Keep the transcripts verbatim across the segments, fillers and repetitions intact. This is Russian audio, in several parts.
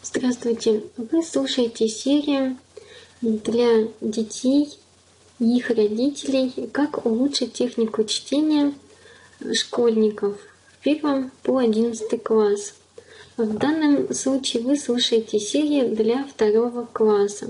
Здравствуйте! Вы слушаете серию для детей и их родителей «Как улучшить технику чтения школьников в первом по одиннадцатый класс». В данном случае вы слушаете серию для второго класса.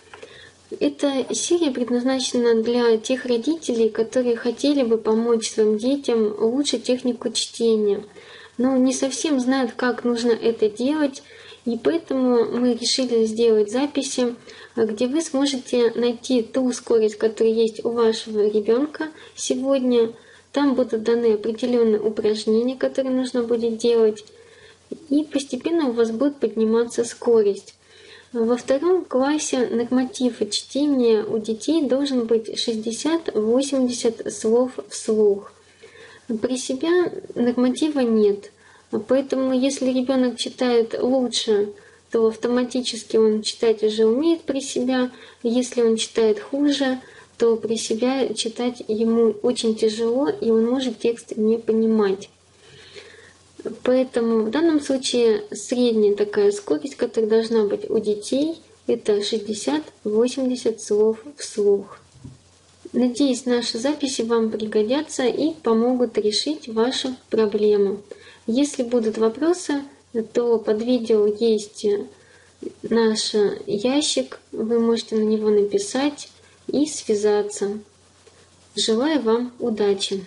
Эта серия предназначена для тех родителей, которые хотели бы помочь своим детям улучшить технику чтения, но не совсем знают, как нужно это делать. И поэтому мы решили сделать записи, где вы сможете найти ту скорость, которая есть у вашего ребенка сегодня. Там будут даны определенные упражнения, которые нужно будет делать. И постепенно у вас будет подниматься скорость. Во втором классе норматив чтения у детей должен быть шестьдесят-восемьдесят слов вслух. При себя норматива нет. Поэтому, если ребенок читает лучше, то автоматически он читать уже умеет при себя. Если он читает хуже, то при себя читать ему очень тяжело, и он может текст не понимать. Поэтому в данном случае средняя такая скорость, которая должна быть у детей, это шестьдесят-восемьдесят слов вслух. Надеюсь, наши записи вам пригодятся и помогут решить вашу проблему. Если будут вопросы, то под видео есть наш ящик, вы можете на него написать и связаться. Желаю вам удачи!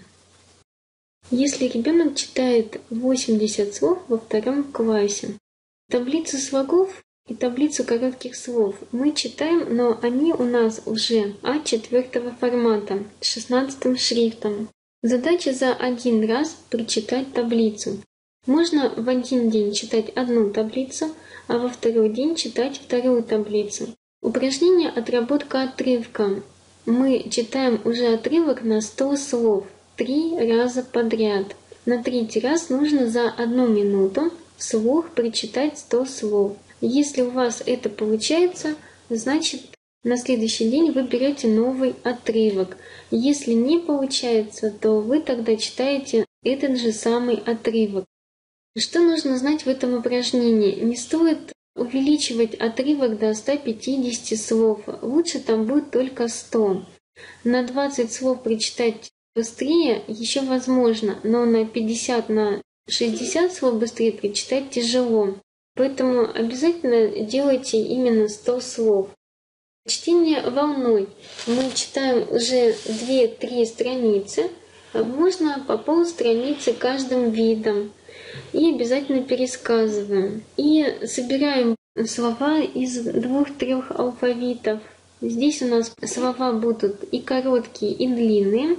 Если ребенок читает восемьдесят слов во втором классе, таблицу слогов и таблицу коротких слов мы читаем, но они у нас уже а четыре формата с шестнадцатым шрифтом. Задача за один раз прочитать таблицу. Можно в один день читать одну таблицу, а во второй день читать вторую таблицу. Упражнение «Отработка отрывка». Мы читаем уже отрывок на сто слов три раза подряд. На третий раз нужно за одну минуту вслух прочитать сто слов. Если у вас это получается, значит на следующий день вы берете новый отрывок. Если не получается, то вы тогда читаете этот же самый отрывок. Что нужно знать в этом упражнении? Не стоит увеличивать отрывок до ста пятидесяти слов. Лучше там будет только сто. На двадцать слов прочитать быстрее еще возможно, но на пятьдесят на шестьдесят слов быстрее прочитать тяжело. Поэтому обязательно делайте именно сто слов. Чтение волной. Мы читаем уже две-три страницы. Можно по полстраницы каждым видом. И обязательно пересказываем. И собираем слова из двух-трех алфавитов. Здесь у нас слова будут и короткие, и длинные.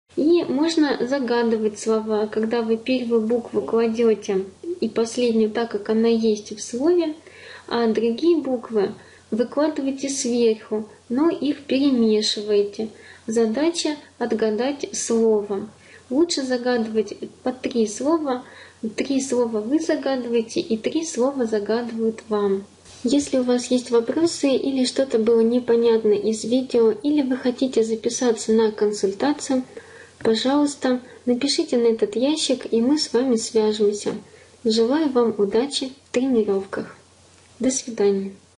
И можно загадывать слова, когда вы первую букву кладете и последнюю так, как она есть в слове, а другие буквы выкладываете сверху, но их перемешиваете. Задача отгадать слово. Лучше загадывать по три слова. Три слова вы загадываете, и три слова загадывают вам. Если у вас есть вопросы или что-то было непонятно из видео, или вы хотите записаться на консультацию, пожалуйста, напишите на этот ящик, и мы с вами свяжемся. Желаю вам удачи в тренировках. До свидания.